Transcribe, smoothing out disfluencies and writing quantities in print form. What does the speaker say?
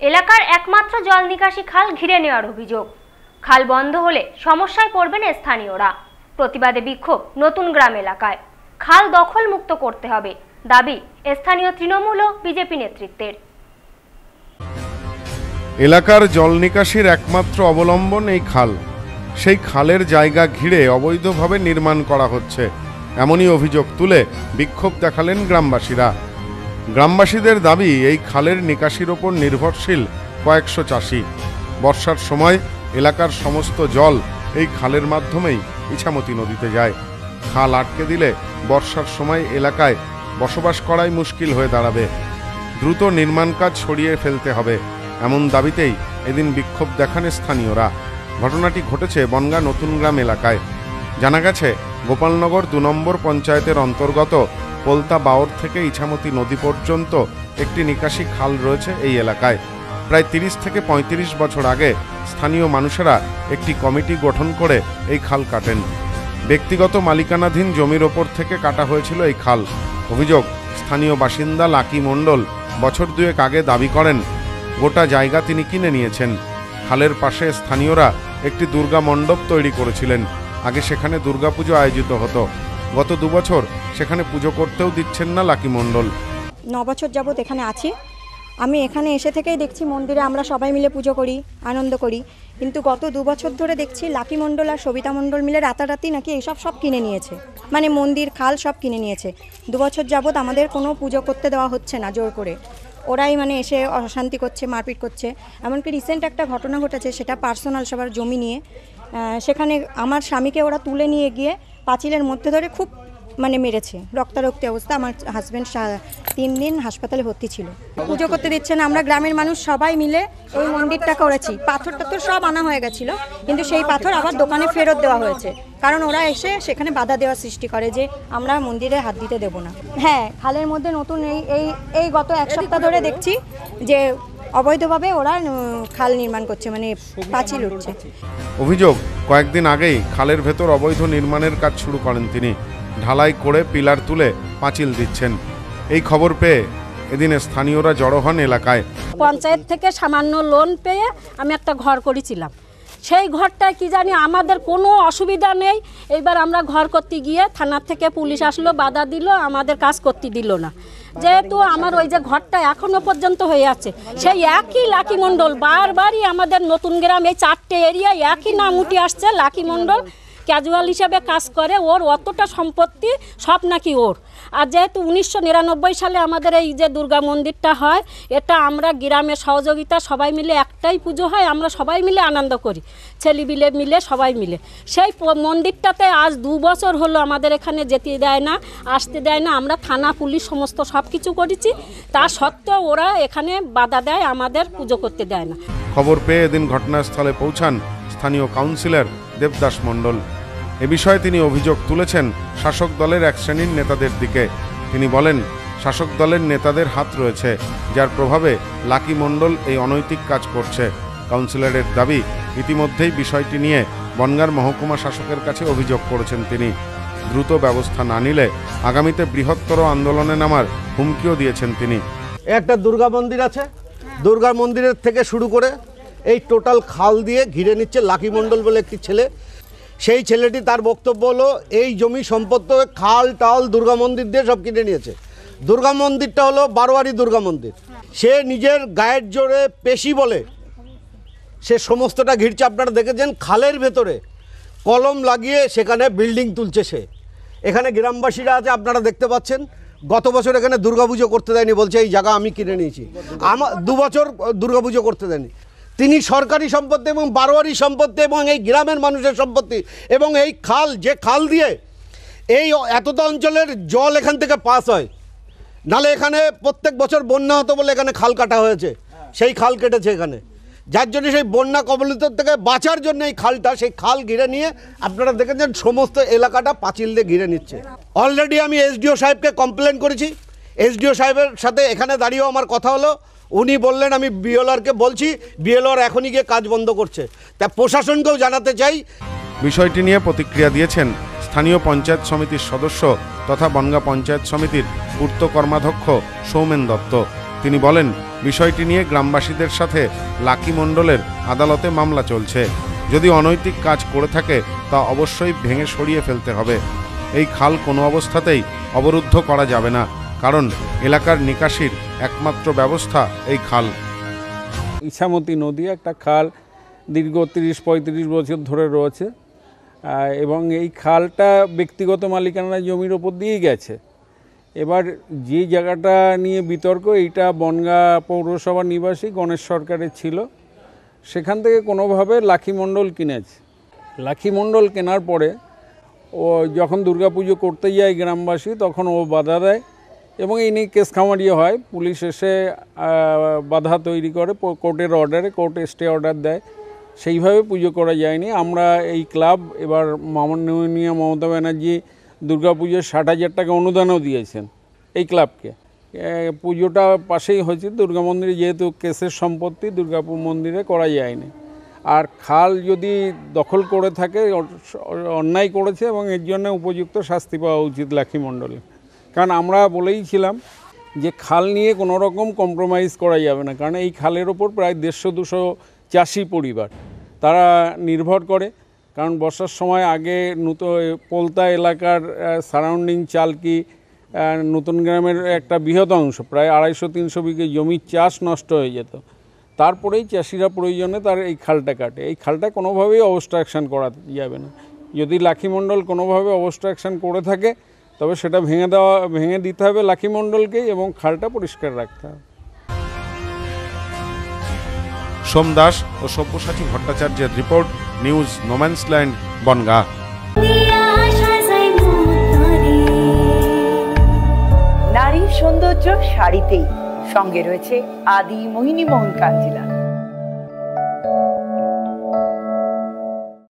এলাকার একমাত্র জল নিকাশি খাল ঘিরে নেওয়ার অভিযোগ। খাল বন্ধ হলে সমস্যায় পড়বেন স্থানীয়রা। প্রতিবাদে বিক্ষোভ নতুন গ্রাম এলাকায়। খাল দখল মুক্ত করতে হবে দাবি স্থানীয় তৃণমূল ও বিজেপি নেতৃত্বের। এলাকার জল নিকাশির একমাত্র অবলম্বন এই খাল। সেই খালের জায়গা ঘিরে অবৈধভাবে নির্মাণ করা হচ্ছে, এমনই অভিযোগ তুলে বিক্ষোভ দেখালেন গ্রামবাসীরা। গ্রামবাসীদের দাবি, এই খালের নিকাশির ওপর নির্ভরশীল কয়েকশো চাষি। বর্ষার সময় এলাকার সমস্ত জল এই খালের মাধ্যমেই ইছামতি নদীতে যায়। খাল আটকে দিলে বর্ষার সময় এলাকায় বসবাস করাই মুশকিল হয়ে দাঁড়াবে। দ্রুত নির্মাণ কাজ সরিয়ে ফেলতে হবে, এমন দাবিতেই এদিন বিক্ষোভ দেখান স্থানীয়রা। ঘটনাটি ঘটেছে বনগা নতুন গ্রাম এলাকায়। জানা গেছে, গোপালনগর ২ নম্বর পঞ্চায়েতের অন্তর্গত পোলতা বাওর থেকে ইছামতি নদী পর্যন্ত একটি নিকাশি খাল রয়েছে এই এলাকায়। প্রায় ৩০ থেকে ৩৫ বছর আগে স্থানীয় মানুষেরা একটি কমিটি গঠন করে এই খাল কাটেন। ব্যক্তিগত মালিকানাধীন জমির ওপর থেকে কাটা হয়েছিল এই খাল। অভিযোগ, স্থানীয় বাসিন্দা লাকি মণ্ডল বছর দুয়েক আগে দাবি করেন গোটা জায়গা তিনি কিনে নিয়েছেন। খালের পাশে স্থানীয়রা একটি দুর্গা মণ্ডপ তৈরি করেছিলেন। আগে সেখানে দুর্গাপুজো আয়োজিত হতো। গত ২ বছর সেখানে পুজো করতেও দিচ্ছেন না লাকি মণ্ডল। ৯ বছর যাবত এখানে আছি। আমি এখানে এসে থেকেই দেখছি মন্দিরে আমরা সবাই মিলে পুজো করি, আনন্দ করি। কিন্তু গত ২ বছর ধরে দেখছি লাকি মণ্ডল আর সবিতা মণ্ডল মিলে রাতারাতি নাকি এইসব সব কিনে নিয়েছে, মানে মন্দির খাল সব কিনে নিয়েছে। ২ বছর যাবত আমাদের কোনো পুজো করতে দেওয়া হচ্ছে না জোর করে। ওরাই মানে এসে অশান্তি করছে, মারপিট করছে। এমনকি রিসেন্ট একটা ঘটনা ঘটেছে, সেটা পার্সোনাল সবার জমি নিয়ে। সেখানে আমার স্বামীকে ওরা তুলে নিয়ে গিয়ে পাঁচিলের মধ্যে ধরে খুব মানে মেরেছে, রক্তারক্তি অবস্থা। আমার হাজব্যান্ড ৩ দিন হাসপাতালে ভর্তি ছিল। পুজো করতে দিচ্ছে না। আমরা গ্রামের মানুষ সবাই মিলে ওই মন্দিরটা করেছি। পাথর টাথর সব আনা হয়ে গেছিলো, কিন্তু সেই পাথর আবার দোকানে ফেরত দেওয়া হয়েছে, কারণ ওরা এসে সেখানে বাধা দেওয়ার সৃষ্টি করে যে আমরা মন্দিরে হাত দিতে দেবো না। হ্যাঁ, খালের মধ্যে নতুন এই গত ১ সপ্তাহ ধরে দেখছি যে অবৈধভাবে ওরা খাল নির্মাণ করছে, মানে পাঁচিল উঠছে। অভিযোগ, কয়েকদিন আগেই খালের ভেতর অবৈধ নির্মাণের কাজ শুরু করেন তিনি। ঢালাই করে পিলার তুলে পাঁচিল দিচ্ছেন। এই খবর পেয়ে এদিন স্থানীয়রা জড়ো হন এলাকায়। পঞ্চায়েত থেকে সামান্য লোন পেয়ে আমি একটা ঘর করেছিলাম। সেই ঘরটায় কি জানি আমাদের কোনো অসুবিধা নেই। এইবার আমরা ঘর করতে গিয়ে থানার থেকে পুলিশ আসলো, বাধা দিল, আমাদের কাজ করতে দিল না। যেহেতু আমার ওই যে ঘরটা এখনো পর্যন্ত হয়ে আছে, সেই একই লাকি মণ্ডল বারবারই আমাদের নতুন গ্রাম এই 4টে এরিয়া একই নাম উঠে আসছে। লাকি মণ্ডল ক্যাজুয়াল হিসাবে কাজ করে, ওর অতটা সম্পত্তি সব নাকি ওর। আর যেহেতু 1999 সালে আমাদের এই যে দুর্গা মন্দিরটা হয়, এটা আমরা গ্রামের সহযোগিতা সবাই মিলে, একটাই পুজো হয়, আমরা সবাই মিলে আনন্দ করি, ছেলেপিলে মিলে সবাই মিলে। সেই মন্দিরটাতে আজ 2 বছর হলো আমাদের এখানে যেতে দেয় না, আসতে দেয় না। আমরা থানা পুলিশ সমস্ত সব কিছু করেছি, তা সত্ত্বেও ওরা এখানে বাধা দেয়, আমাদের পুজো করতে দেয় না। খবর পেয়ে এদিন ঘটনাস্থলে পৌঁছান স্থানীয় কাউন্সিলর দেবদাস মণ্ডল। এ বিষয়ে তিনি অভিযোগ তুলেছেন শাসক দলের এক শ্রেণীর নেতাদের দিকে। তিনি বলেন, শাসক দলের নেতাদের হাত রয়েছে, যার প্রভাবে লাকি মণ্ডল এই অনৈতিক কাজ করছে। কাউন্সিলরের দাবি, ইতিমধ্যেই বিষয়টি নিয়ে বনগাঁর মহকুমা শাসকের কাছে অভিযোগ করেছেন তিনি। দ্রুত ব্যবস্থা না নিলে আগামীতে বৃহত্তর আন্দোলনে নামার হুমকিও দিয়েছেন তিনি। একটা দুর্গা মন্দির আছে, দুর্গা মন্দিরের থেকে শুরু করে এই টোটাল খাল দিয়ে ঘিরে নিচ্ছে লাকি মণ্ডল বলে একটি ছেলে। সেই ছেলেটি তার বক্তব্য হলো এই জমি সম্পত্তি খাল টাল দুর্গা মন্দির দিয়ে সব কিনে নিয়েছে। দুর্গা মন্দিরটা হলো বারোয়ারি দুর্গা মন্দির। সে নিজের গায়ের জোরে পেশি বলে সে সমস্তটা ঘিরছে। আপনারা দেখেছেন খালের ভেতরে কলম লাগিয়ে সেখানে বিল্ডিং তুলছে সে। এখানে গ্রামবাসীরা আছে, আপনারা দেখতে পাচ্ছেন। গত বছর এখানে দুর্গাপুজো করতে দেয়নি, বলছে এই জায়গা আমি কিনে নিয়েছি। আমার 2 বছর দুর্গাপুজো করতে দেয়নি। তিনি সরকারি সম্পত্তি এবং বারোয়ারি সম্পত্তি এবং এই গ্রামের মানুষের সম্পত্তি এবং এই খাল, যে খাল দিয়ে এই এতটা অঞ্চলের জল এখান থেকে পাস হয়, নালে এখানে প্রত্যেক বছর বন্যা হতো বলে এখানে খাল কাটা হয়েছে। সেই খাল কেটেছে এখানে, যার জন্য সেই বন্যা কবলিত থেকে বাঁচার জন্য এই খালটা, সেই খাল ঘিরে নিয়ে আপনারা দেখেছেন সমস্ত এলাকাটা পাঁচিল দিয়ে ঘিরে নিচ্ছে। অলরেডি আমি এসডিও সাহেবকে কমপ্লেন করেছি। এসডিও সাহেবের সাথে এখানে দাঁড়িয়েও আমার কথা হলো। উনি বললেন আমি বিএলআরকে বলছি, বিএলআর এখনই গিয়ে কাজ বন্ধ করছে। তা প্রশাসনকেও জানাতে চাই। বিষয়টি নিয়ে প্রতিক্রিয়া দিয়েছেন স্থানীয় পঞ্চায়েত সমিতির সদস্য তথা বনগাঁ পঞ্চায়েত সমিতির পূর্ত কর্মাধ্যক্ষ সৌমেন দত্ত। তিনি বলেন, বিষয়টি নিয়ে গ্রামবাসীদের সাথে লাকি মণ্ডলের আদালতে মামলা চলছে। যদি অনৈতিক কাজ করে থাকে তা অবশ্যই ভেঙে সরিয়ে ফেলতে হবে। এই খাল কোনো অবস্থাতেই অবরুদ্ধ করা যাবে না, কারণ এলাকার নিকাশির একমাত্র ব্যবস্থা এই খাল। ইছামতি নদী একটা খাল দীর্ঘ 30-35 বছর ধরে রয়েছে এবং এই খালটা ব্যক্তিগত মালিকানা জমির ওপর দিয়েই গেছে। এবার যে জায়গাটা নিয়ে বিতর্ক, এইটা বনগাঁ পৌরসভা নিবাসী গণেশ সরকারের ছিল, সেখান থেকে কোনোভাবে লাকি মণ্ডল কিনেছে। লাকি মণ্ডল কেনার পরে ও যখন দুর্গাপুজো করতে যায় গ্রামবাসী, তখন ও বাধা দেয় এবং এই নিয়ে কেস খামারিও হয়। পুলিশ এসে বাধা তৈরি করে, কোর্টের অর্ডারে, কোর্ট স্টে অর্ডার দেয়, সেইভাবে পুজো করা যায়নি। আমরা এই ক্লাব এবার মাননীয় মমতা ব্যানার্জি দুর্গাপুজোর 60,000 টাকা অনুদানও দিয়েছেন এই ক্লাবকে। পুজোটা পাশেই হয়েছে দুর্গা মন্দিরে, যেহেতু কেসের সম্পত্তি দুর্গাপুর মন্দিরে করা যায়নি। আর খাল যদি দখল করে থাকে অন্যায় করেছে এবং এর জন্য উপযুক্ত শাস্তি পাওয়া উচিত লাকি মণ্ডলে। কারণ আমরা বলেইছিলাম যে খাল নিয়ে কোনো রকম কম্প্রোমাইজ করা যাবে না, কারণ এই খালের ওপর প্রায় 150-200 চাষি পরিবার তারা নির্ভর করে। কারণ বর্ষার সময় আগে পোলতা এলাকার সারাউন্ডিং চালকি নতুন গ্রামের একটা বৃহৎ অংশ, প্রায় 250-300 বিঘে জমির চাষ নষ্ট হয়ে যেত। তারপরেই চাষিরা প্রয়োজনে তার এই খালটা কাটে। এই খালটা কোনোভাবেই অবস্ট্রাকশান করা যাবে না। যদি লাকি মণ্ডল কোনোভাবে অবস্ট্রাকশান করে থাকে তবে সেটা ভেঙে দিতে হবে লাকি মণ্ডলকেই এবং খালটা পরিষ্কার রাখতে হবে। সোম দাস ও সব্যসাচী ভট্টাচার্যের রিপোর্ট, নিউজ নোম্যান্সল্যান্ড, বনগাঁ। নারীর সৌন্দর্য শাড়িতেই, সঙ্গে রয়েছে আদি মোহিনী মোহন কাঞ্জিলা।